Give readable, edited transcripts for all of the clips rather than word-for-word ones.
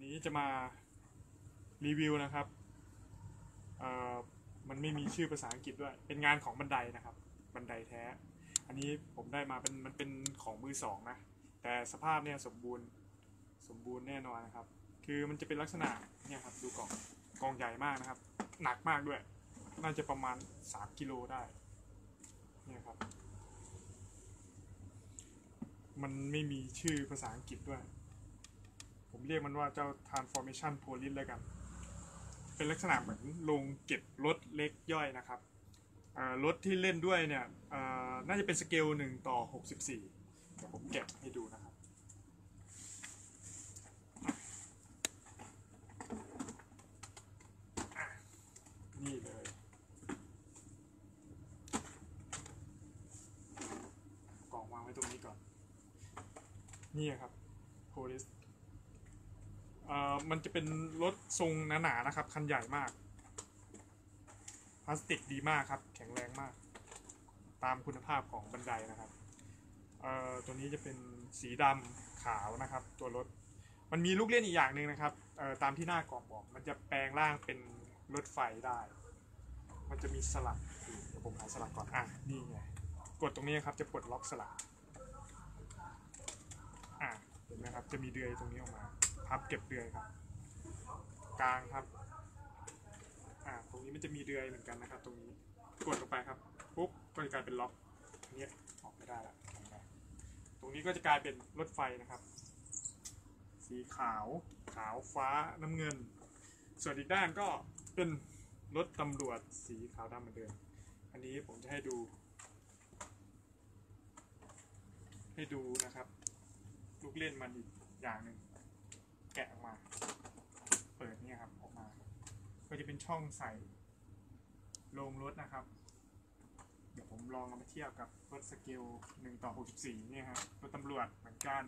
นี้จะมารีวิวนะครับมันไม่มีชื่อภาษาอังกฤษด้วยเป็นงานของบันไดนะครับบันไดแท้อันนี้ผมได้มามันเป็นของมือสองนะแต่สภาพเนี่ยสมบูรณ์แน่นอนนะครับคือมันจะเป็นลักษณะเนี่ยครับดูกล่องใหญ่มากนะครับหนักมากด้วยน่าจะประมาณ3 กิโลได้เนี่ยครับมันไม่มีชื่อภาษาอังกฤษด้วยผมเรียกมันว่าเจ้า transformation police แล้วกันเป็นลักษณะเหมือนโรงเก็บรถเล็กย่อยนะครับรถที่เล่นด้วยเนี่ยน่าจะเป็นสเกล1:64เดี๋ยวผมแกะให้ดูนะครับนี่เลยกล่องวางไว้ตรงนี้ก่อนนี่ครับโพลิสมันจะเป็นรถทรงหนาๆนะครับคันใหญ่มากพลาสติกดีมากครับแข็งแรงมากตามคุณภาพของบันไดนะครับตัวนี้จะเป็นสีดำขาวนะครับตัวรถมันมีลูกเล่นอีกอย่างหนึ่งนะครับตามที่หน้ากล่องบอกมันจะแปลงร่างเป็นรถไฟได้มันจะมีสลักเดี๋ยวผมหาสลักก่อนนี่ไงกดตรงนี้ครับจะปลดล็อกสลักเห็นไหมครับจะมีเดือยตรงนี้ออกมาพับเก็บเดือยครับกลางครับตรงนี้มันจะมีเดือยเหมือนกันนะครับตรงนี้กดลงไปครับปุ๊บก็จะกลายเป็นล็อกนี้ออกไม่ได้ละตรงนี้ก็จะกลายเป็นรถไฟนะครับสีขาวฟ้าน้ำเงินส่วนอีกด้านก็เป็นรถตำรวจสีขาวดำเหมือนเดิมอันนี้ผมจะให้ดูนะครับลูกเล่นมันอีกอย่างหนึ่งแกะออกมาเปิดเนี่ยครับออกมาก็จะเป็นช่องใส่โรงรถนะครับเดี๋ยวผมลองเอามาเทียบกับรถสเกล1:64เนี่ยครับรถตำรวจเหมือนกัน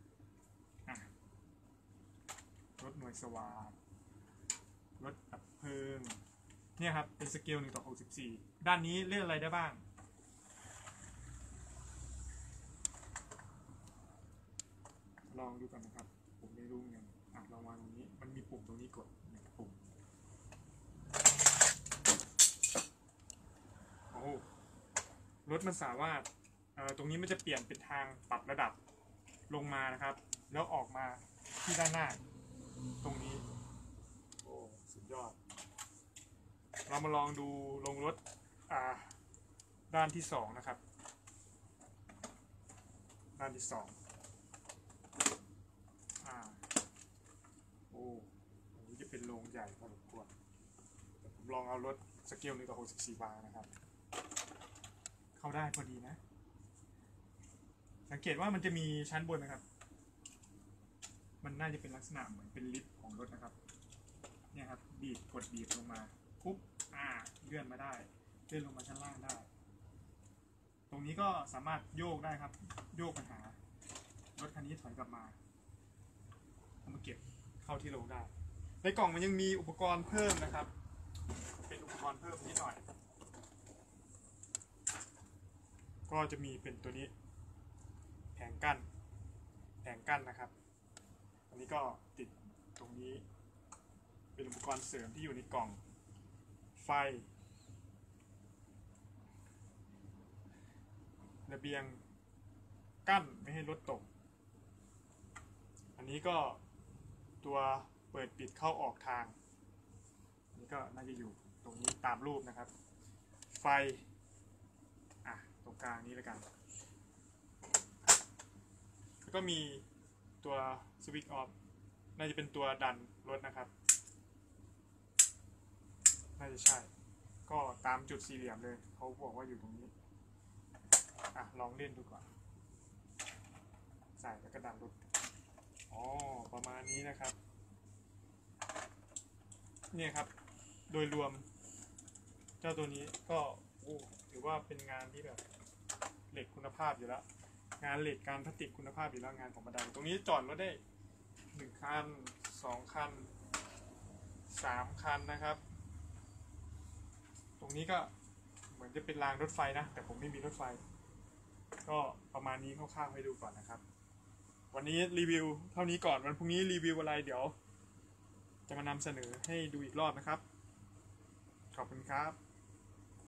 รถหน่วยสวาทรถดับเพลิงเนี่ยครับเป็นสเกล1:64ด้านนี้เลือกอะไรได้บ้างลองดูกันนะครับผมไม่รู้ไงลองวางตรงนี้มันมีปุ่มตรงนี้กด1 ปุ่มรถมันสามารถตรงนี้มันจะเปลี่ยนเป็นทางปรับระดับลงมานะครับแล้วออกมาที่ด้านหน้าตรงนี้โอ้สุดยอดเรามาลองดูลงรถด้านที่2นะครับด้านที่2อันนี้จะเป็นโรงใหญ่พอสมควรผมลองเอารถสเกล1:64วางนะครับเข้าได้พอดีนะสังเกตว่ามันจะมีชั้นบนนะครับมันน่าจะเป็นลักษณะเหมือนเป็นลิฟต์ของรถนะครับเนี่ยครับกดบีบลงมาปุ๊บเลื่อนมาได้เลื่อนลงมาชั้นล่างได้ตรงนี้ก็สามารถโยกได้ครับโยกปัญหารถคันนี้ถอยกลับมาเอามาเก็บเข้าที่โรงได้ในกล่องมันยังมีอุปกรณ์เพิ่มนะครับเป็นอุปกรณ์เพิ่มนิดหน่อยก็จะมีเป็นตัวนี้แผงกั้นนะครับอันนี้ก็ติดตรงนี้เป็นอุปกรณ์เสริมที่อยู่ในกล่องไฟระเบียงกั้นไม่ให้รถตกอันนี้ก็ตัวเปิดปิดเข้าออกทางนี่ก็น่าจะอยู่ตรงนี้ตามรูปนะครับไฟตรงกลางนี้แล้วกันแล้วก็มีตัวสวิตช์ออฟน่าจะเป็นตัวดันรถนะครับน่าจะใช่ก็ตามจุดสี่เหลี่ยมเลยเขาบอกว่าอยู่ตรงนี้ลองเล่นดูก่อนใส่แล้วก็ดันรถประมาณนี้นะครับเนี่ยครับโดยรวมเจ้าตัวนี้ก็ถือว่าเป็นงานที่แบบเหล็กคุณภาพอยู่แล้วงานเหล็กการพลาสติกคุณภาพอยู่แล้วงานของบันไดตรงนี้จอดรถได้1 คัน2 คัน3 คันนะครับตรงนี้ก็เหมือนจะเป็นรางรถไฟนะแต่ผมไม่มีรถไฟก็ประมาณนี้คร่าวๆให้ดูก่อนนะครับวันนี้รีวิวเท่านี้ก่อนวันพรุ่งนี้รีวิวอะไรเดี๋ยวจะมานำเสนอให้ดูอีกรอบนะครับขอบคุณครับ